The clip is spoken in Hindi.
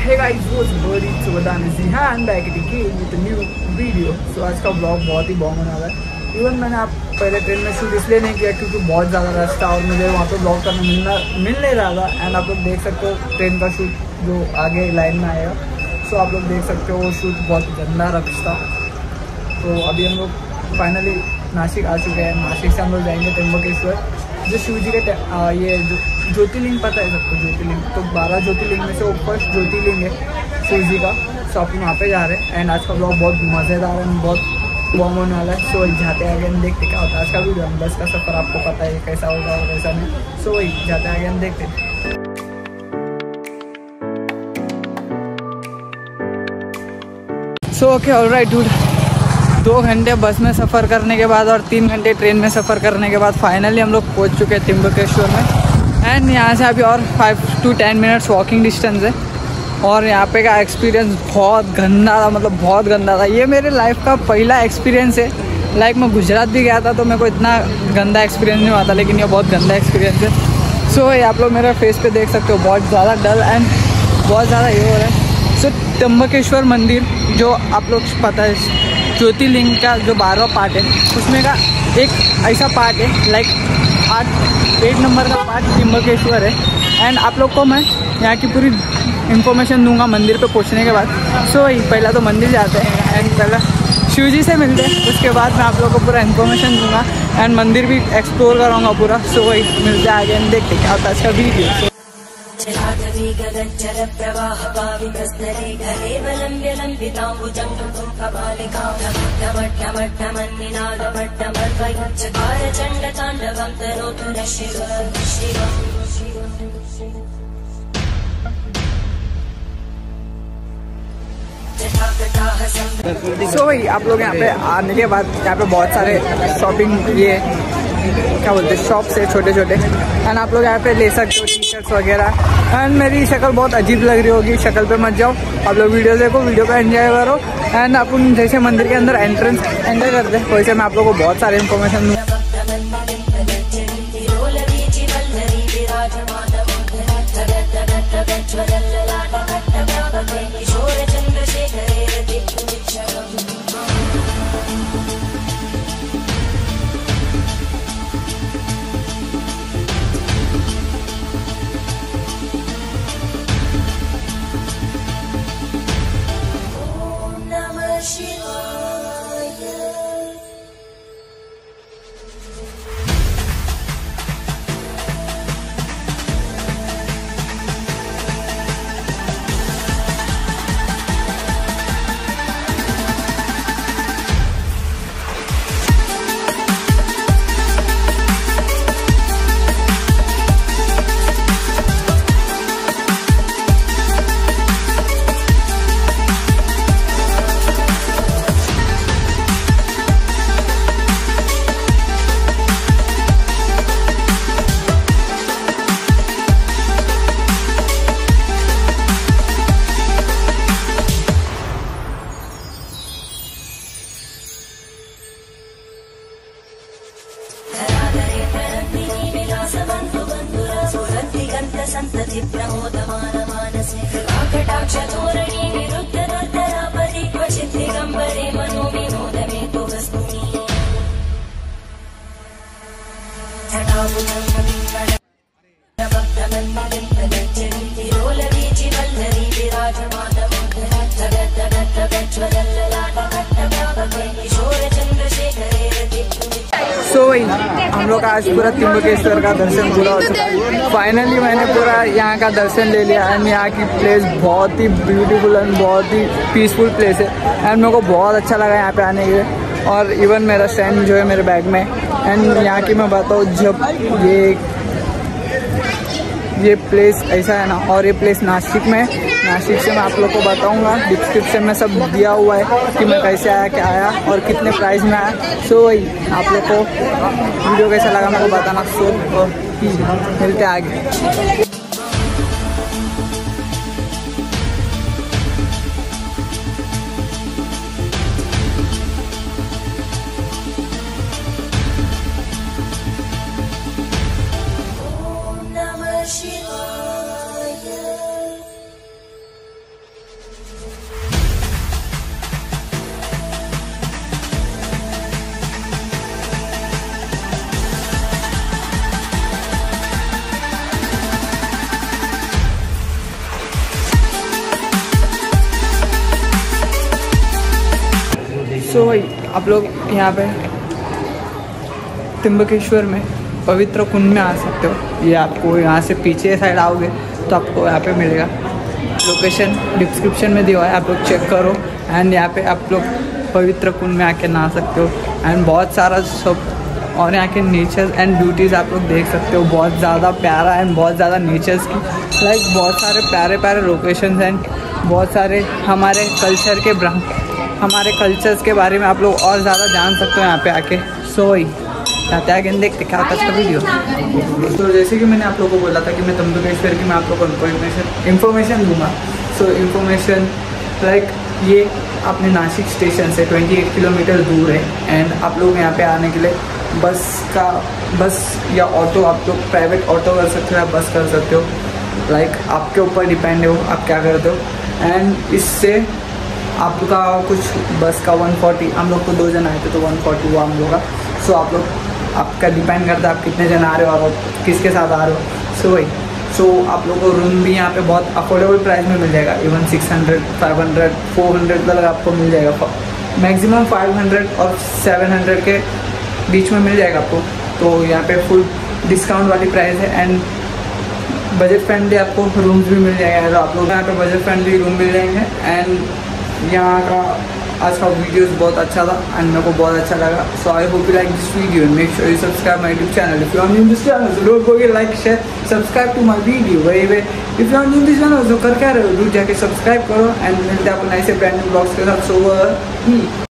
Hey guys, what's good? It's Subadan Zihan back again with a new video. So आज का ब्लॉग बहुत ही बॉम होने वाला है। इवन मैंने आप पहले ट्रेन में शूट इसलिए नहीं किया क्योंकि बहुत ज़्यादा रश था और मुझे वहाँ पे ब्लॉग करना मिल नहीं रहा था। एंड आप लोग देख सकते हो ट्रेन का शूट जो आगे लाइन में आएगा। सो आप लोग देख सकते हो वो शूट बहुत गंदा रश था। तो अभी हम लोग फाइनली नासिक आ चुके हैं। नासिक से हम लोग जाएंगे त्र्यंबकेश्वर, जो शिव जी के ये जो ज्योतिर्लिंग पता है सबको, ज्योतिर्लिंग तो 12 ज्योतिर्लिंग में से वो फर्स्ट ज्योतिर्लिंग है शिव जी का। सो अपन वहाँ पे जा रहे हैं। एंड आज का ब्लॉग बहुत मज़ेदार है, बहुत बॉम होने वाला है। सो वही जाते आगे हम देखते क्या होता है। आज का वीडियो बस का सफ़र आपको पता है कैसा होगा और कैसा नहीं। सो वही जाते आगे हम देखते हैं। सो ओके ऑलराइट डूड, 2 घंटे बस में सफ़र करने के बाद और 3 घंटे ट्रेन में सफ़र करने के बाद फाइनली हम लोग पहुंच चुके हैं त्र्यंबकेश्वर में। एंड यहाँ से अभी और 5 to 10 मिनट्स वॉकिंग डिस्टेंस है। और यहाँ पे का एक्सपीरियंस बहुत गंदा था, मतलब बहुत गंदा था। ये मेरे लाइफ का पहला एक्सपीरियंस है। लाइक मैं गुजरात भी गया था तो मेरे को इतना गंदा एक्सपीरियंस नहीं हुआ था, लेकिन ये बहुत गंदा एक्सपीरियंस है। सो आप लोग मेरे फेस पे देख सकते हो बहुत ज़्यादा डल एंड बहुत ज़्यादा ये हो रहा है। सो त्र्यंबकेश्वर मंदिर जो आप लोग पता है ज्योतिर्लिंग का जो 12वां पार्ट है, उसमें का एक ऐसा पार्ट है लाइक 8 नंबर का पार्ट त्र्यंबकेश्वर है। एंड आप लोग को मैं यहाँ की पूरी इन्फॉर्मेशन दूंगा मंदिर पे पहुँचने के बाद। सो पहला तो मंदिर जाते हैं एंड पहला शिव जी से मिलते हैं, उसके बाद मैं आप लोगों को पूरा इन्फॉर्मेशन दूंगा एंड मंदिर भी एक्सप्लोर कराऊंगा पूरा। सो मिलते हैं आगे एंड देखते क्या होता है इसका वीडियो। सो भाई आप लोग यहाँ पे आने के बाद यहाँ पे बहुत सारे शॉपिंग ये क्या बोलते हैं शॉप्स है छोटे छोटे। एंड आप लोग यहाँ पे ले सकते हो टी शर्ट्स वगैरह। एंड मेरी शक्ल बहुत अजीब लग रही होगी, शक्ल पे मत जाओ, आप लोग वीडियो देखो, वीडियो को एंजॉय करो। एंड अपन जैसे मंदिर के अंदर एंटर करते हैं वैसे मैं आप लोगों को बहुत सारे इन्फॉर्मेशन दूँ। संतति प्रमोदमान मानसे कृपाकटाक्ष धोरणी निरुद्ध दुर्धरापरि क्वचित् दिगम्बरे मनो विनोदमे तु वस्तुनि सो वही हम लोग आज पूरा त्र्यंबकेश्वर का दर्शन पूरा हो चुका है। फाइनली मैंने पूरा यहाँ का दर्शन ले लिया। एंड यहाँ की प्लेस बहुत ही ब्यूटीफुल एंड बहुत ही पीसफुल प्लेस है। एंड मेरे को बहुत अच्छा लगा यहाँ पे आने के। और इवन मेरा स्टैंड जो है मेरे बैग में। एंड यहाँ की मैं बताऊँ जब ये प्लेस ऐसा है ना, और ये प्लेस नासिक में, नासिक से मैं आप लोग को बताऊंगा, डिस्क्रिप्शन में सब दिया हुआ है कि मैं कैसे आया, क्या आया और कितने प्राइस में आया। सो वही आप लोग को वीडियो कैसा लगा मेरे को बताना। सो मिलते आगे। सो भाई आप लोग यहाँ पे त्र्यंबकेश्वर में पवित्र कुंड में आ सकते हो। ये आपको यहाँ से पीछे साइड आओगे तो आपको यहाँ पे मिलेगा। लोकेशन डिस्क्रिप्शन में दिया हुआ है, आप लोग चेक करो। एंड यहाँ पे आप लोग पवित्र कुंड में आके नहा सकते हो। एंड बहुत सारा सब और यहाँ के नेचर एंड ब्यूटीज़ आप लोग देख सकते हो। बहुत ज़्यादा प्यारा एंड बहुत ज़्यादा नेचर्स की बहुत सारे प्यारे प्यारे लोकेशंस एंड बहुत सारे हमारे कल्चर्स के बारे में आप लोग और ज़्यादा जान सकते हो यहाँ पे आके। सो जाते आगे देखते क्या होता है इसका वीडियो। तो जैसे कि मैंने आप लोगों को बोला था कि मैं त्र्यंबकेश्वर की मैं आप लोगों को इन्फॉर्मेशन दूंगा। सो इन्फॉर्मेशन ये अपने नासिक स्टेशन से 28 किलोमीटर दूर है। एंड आप लोग यहाँ पे आने के लिए बस या ऑटो, आप लोग प्राइवेट ऑटो कर सकते हो या बस कर सकते हो। आपके ऊपर डिपेंड हो आप क्या करते हो। एंड इससे आपका कुछ बस का 140, हम लोग को 2 जन आए थे तो 140 हुआ हम लोग का। सो आप लोग आपका डिपेंड करता है आप कितने जन आ रहे हो और किसके साथ आ रहे हो। सो आप लोगों को रूम भी यहाँ पे बहुत अफोर्डेबल प्राइस में मिल जाएगा। इवन 600, 500, 400 तक आपको मिल जाएगा। मैक्सिमम 500 और 700 के बीच में मिल जाएगा आपको। तो यहाँ पे फुल डिस्काउंट वाली प्राइस है। एंड बजट फ्रेंडली आपको रूम्स भी मिल जाएगा। तो आप लोग यहाँ पे बजट फ्रेंडली रूम मिल जाएंगे। एंड यहाँ का आज का वीडियोस बहुत अच्छा था एंड मेरे को बहुत अच्छा लगा। So I hope you like this video. Make sure you subscribe my YouTube channel. If you are new in this channel so don't forget like share subscribe to my video. Way if you are new in this channel तो कर क्या रहे हो, दूर जाके सब्सक्राइब करो। एंड मिलते हैं अपन ऐसे ब्रांड न्यू ब्लॉग्स के साथ। सो